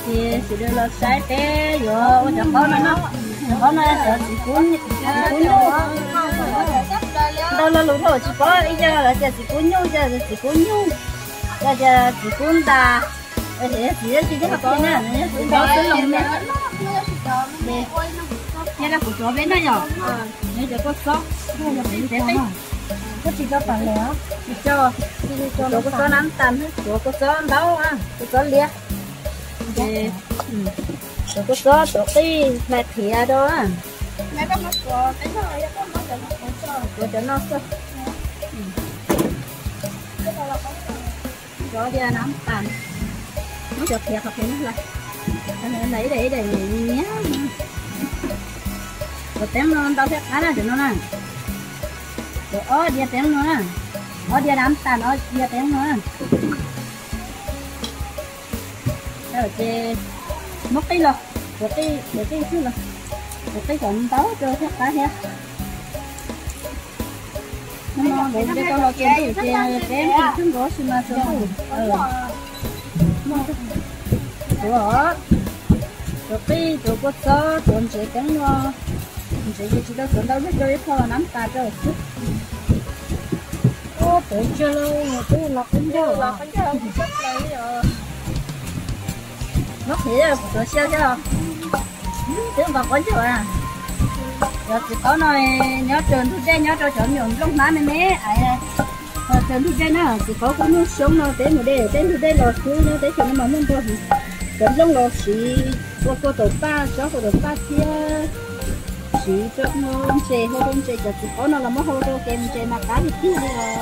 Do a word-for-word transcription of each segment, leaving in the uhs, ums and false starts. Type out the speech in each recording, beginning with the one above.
thì chỉ được là sai té rồi cho con nó nó con nó sợ chỉ cuốn cuốn đâu là lúc đầu chỉ có ý giờ là chỉ cuốn nhau giờ chỉ cuốn nhau giờ giờ chỉ cuốn ta để chỉ chỉ cái học cái này cũng có cái lòng nè nhà là của chó bên đây nhở nếu cho có sót có chỉ cho bạn lẻ chỉ cho cho có sót nắm tàn cho có sót đâu à có sót liệt để cho có sót cho cái mẹ thìa đó mẹ có một cái cái này có một cái nó cho nó sót cho đi nắm tàn nó chụp thiệt hoặc nó là anh em lấy để để nhé rồi tém nó tao sẽ khá là được nó nè rồi ó đi tém nó nè ó đi đám tàn ó đi tém nó rồi chị mất cái rồi rồi cái rồi cái chứ là rồi cái còn táo cho hết cả hết nó để cho con lo tiền thì chị tém chúng có xin mà cho đó rồi cái chỗ có số tuần sẽ cắn lo sẽ chỉ đâu tuần đâu biết chơi thôi nắm ta cho chút ô tự chơi luôn cái lọc cũng chơi lọc cũng chơi không chút lấy rồi nó thì là của xe chứ không tiếng vào quán chơi à rồi chỉ có nói nhớ trường thu chơi nhớ cho chọn nhường lúc má mình nè ấy đây trường thu chơi nó chỉ có cũng sống nó tới một đây tới thu chơi lọt xuống nó tới trường nó mà muốn thôi chọn giống lọt xì qua qua tổ ba cho qua tổ ba kia xì cho nó chè hoa không chè cho chỉ có nó là mất hoa đâu kèm chè mà cá thì kia rồi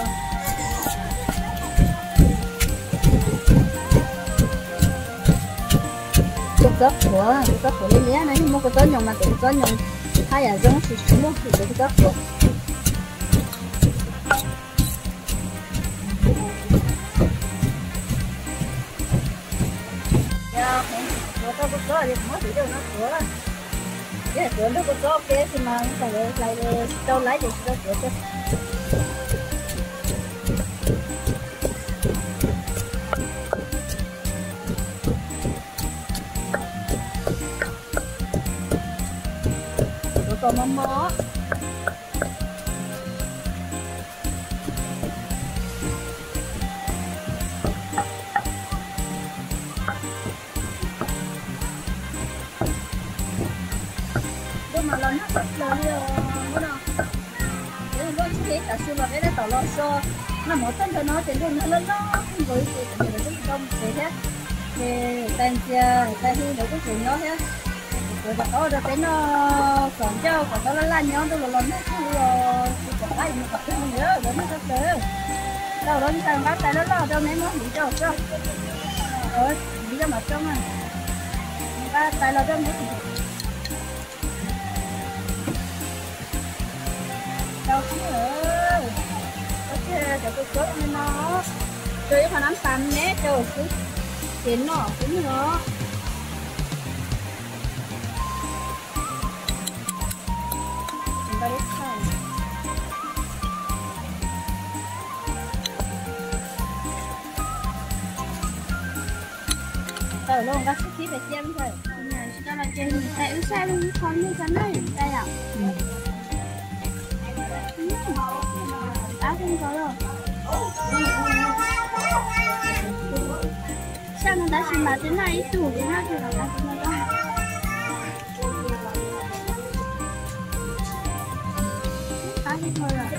cục gấp của cục gấp của lấy nhé này mua cái tớ nhồng mà tự tớ nhồng hay là giống xì xì mua thì cục gấp của có có có thì mới chỉ được nó cửa cái cửa nó có có cái thì mà phải lại đâu lấy thì đâu cửa chứ rồi còn mắm mó mà lần nó bắt lời nó đâu, cái nó chỉ để cả xương là cái đó tàu lo xô, nó một tên thôi nó chỉ dùng nó lên nó không với gì thì nó cũng không thế hết, thì tên kia tên khi nó cũng chịu nhớ hết, rồi bắt đầu rồi cái nó còn cho còn nó là nhớ tôi là lần nó cứ còn cái gì mà không nhớ rồi nó sắp tới, đâu đó chúng ta bắt tay nó lo đâu mấy món bị cho cho, rồi bị cho mặt trong à, ba tay lo trong đâu chứ ơi, có chứ để tôi cướp lên nó, chơi với nắm tàn nhé, chơi cứ tiền nó cũng nó, chúng ta đi xem, từ luôn các sức khí phải xem thôi, này chúng ta là chơi tại ưu sai luôn, còn như cái này đây à. Đã không có rồi. Sao nó đã xin mà thế này ít tuổi thế nào thì nó đã xin nó đâu. Đã thì thôi rồi.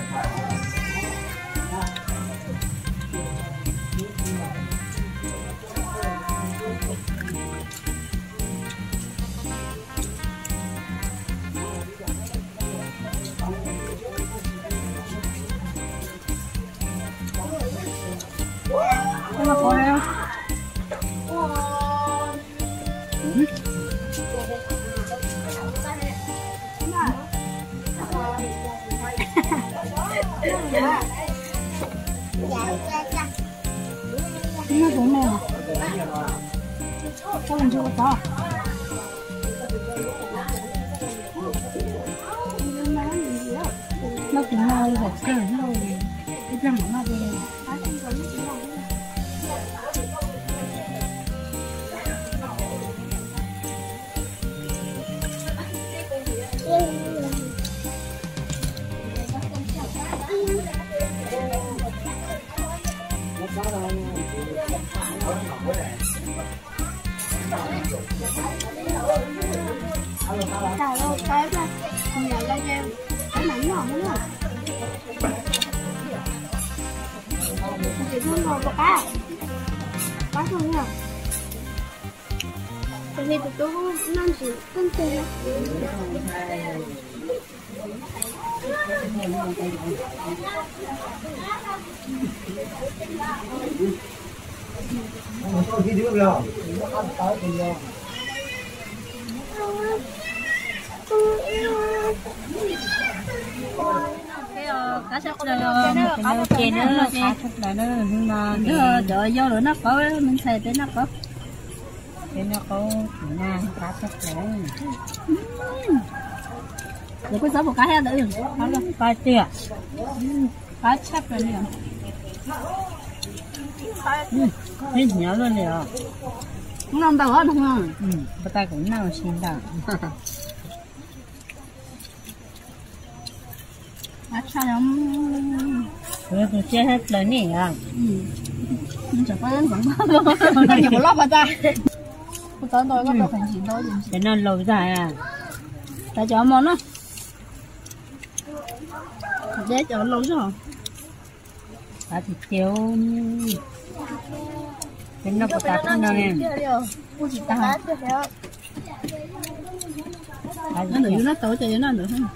Nó có đâu. Ừ. Nó cũng này à? Sao mình chưa có to? Nó cũng ngon thật sự nó cái răng nó về cá cá không nha tại vì tụi tôi cũng năm chỉ con tiền cá sấu là một cái nữa cá sấu là nó nhưng mà đợi vô rồi nó có mình xài tới nó có cái nó có ngang cá sấu này rồi có sáu một cái hết nữa không đâu cá tía cá chép rồi nè cái nhỏ luôn nè cũng làm đâu hết không ừ bà ta cũng nào xin đâu à sao lắm rồi tôi chơi hết lời nè à ừ chẳng có vẫn luôn nó nhiều lót bà ta tôi tới tôi có đồ thành gì đâu để nó lâu dài à tại cho món nó để cho lâu chứ hả à thịt kêu cái nó có tạt nó nè nó nữa nó tối cho nó nữa không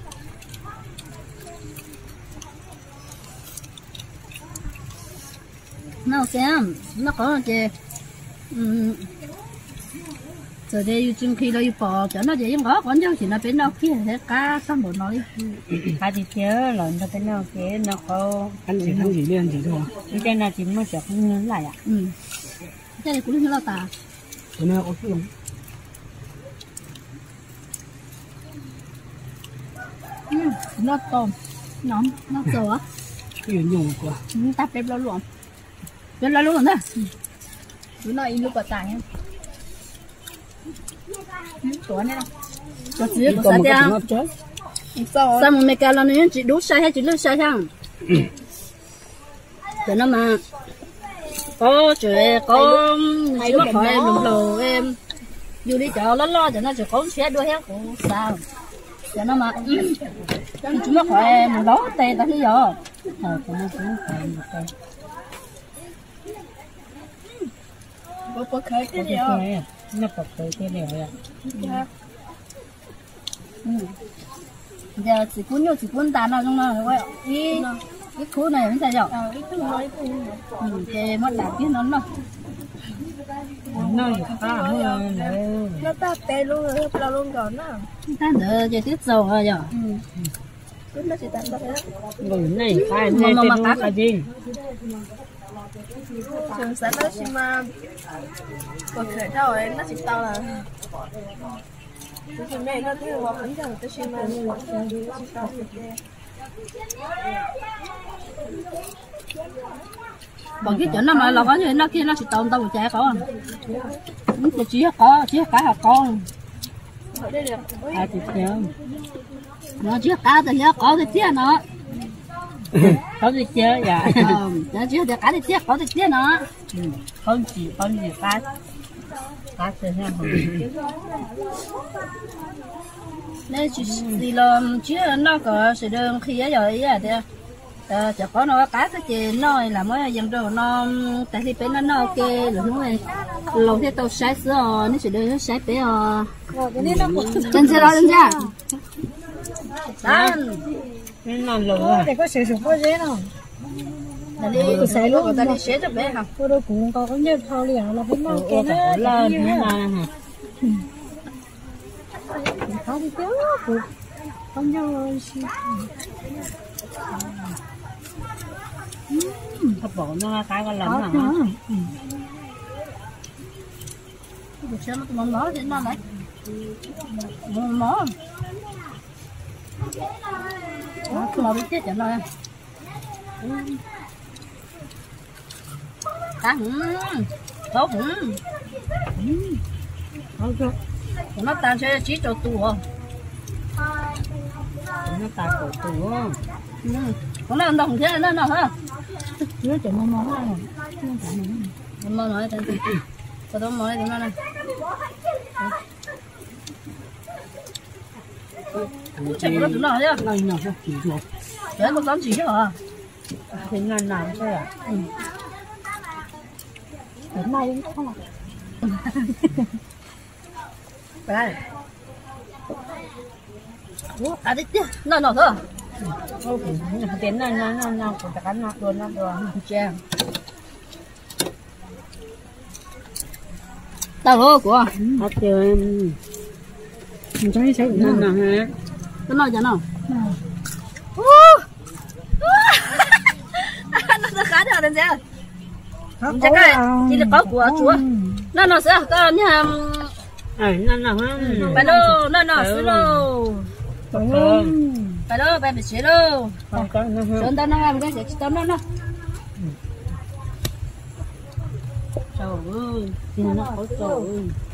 nó xem nó có gì giờ đây chung khi nó bỏ cho nó gì có con cháu thì nó bên nào kia sẽ cá xong một nói cá thì thiếu rồi nó bên nào kia nó có ăn gì ăn gì lên gì thôi cái này chỉ mới chọc nó lại à ừ cái này cũng như là tà cái này có cái nó tôm nóng nó dở cái gì nhiều quá tắt đẹp lo luôn đẹp lo luôn đó bữa nay lúc bà tàng em chỗ này đâu chỗ dưới của sao thế sao mà mẹ cả là nó chỉ đủ sai hay chỉ lúc sai chăng cho nó mà có chuyện có chỉ mất khỏi em lùng lù em dù đi chợ lo lo cho nó chỉ có xe đuôi hết cũng sao cho nó mà chỉ mất khỏi em đó tê ta thấy giờ ờ cho nó cũng phải một tay có có khởi cái gì không nó bật từ cái này à giờ chỉ cuốn nhau chỉ cuốn tàn nào trong nào rồi cái cái khối này nó sao vậy cái khối này cái mất đạp cái nó nó nó nó ta tê luôn rồi nó luôn rồi nó ta đỡ giờ tiếp dầu rồi giờ nó chỉ tàn đó người này phải này mà mà cá gì trường sẽ nó chỉ mà còn thể thao ấy nó chỉ tao là trường này nó cứ vào bánh rằng tôi chỉ mà bằng cái chỗ nó mà là có gì nó kia nó chỉ tao tao một trái có nó chỉ có chỉ cả hạt con à thì nhớ nó chỉ cá thì nhớ có thì tiếc nó có thì chơi dạ nó chỉ được cá thì tiếc có thì tiếc nó con chỉ con gì cá cá chơi ha nên chỉ thì là chỉ nó có sự đơn khi ở rồi ấy thì chỉ có nó cá cái gì nó là mới dần rồi nó tại vì bên nó nó ok rồi đúng rồi lâu thế tao sái sữa nó chỉ đơn nó sái bé à chân chưa đó chân chưa đan nên là lâu à để có sử dụng có dễ nào đi xài luôn người ta đi xé cho bé hả cô đâu cũng có nhiều thao liền là bên nó kia nó là như là không thiếu cũng không nhau thập bộ nó cái con lắm hả được xem nó món nó thế nào đấy món món nó biết chết cho nó cá hửm tốt hửm nó tan sẽ chỉ cho tù à nó ta cổ tù con nó ăn đồng thế nó nào hả chưa chừng món món này món món nói tên có đó món này này chạy nó tụi nó chứ này nào sao chỉ rồi đấy con tóm chỉ chứ hả thì ngàn nào thôi à Đến nay không à? Đây. À đi tiếp, nó nó thôi. Ô, tiến này nó nó nó cũng chắc nó luôn nó luôn. Chè. Tao lô của. Hết chưa? Mình thấy thấy nó nào hả? Nó nói cho nó. Nó sẽ khá được đến giờ. Chắc cái chỉ là có của chúa. Nó nó sẽ có nha. Ờ, nó nào hả? Phải lô, nó nó xíu lô. Phải lô, phải bị xíu lô. Không có nó hả? Sơn tao nó làm cái gì tao nó nó. Trời ơi, Nó có trời.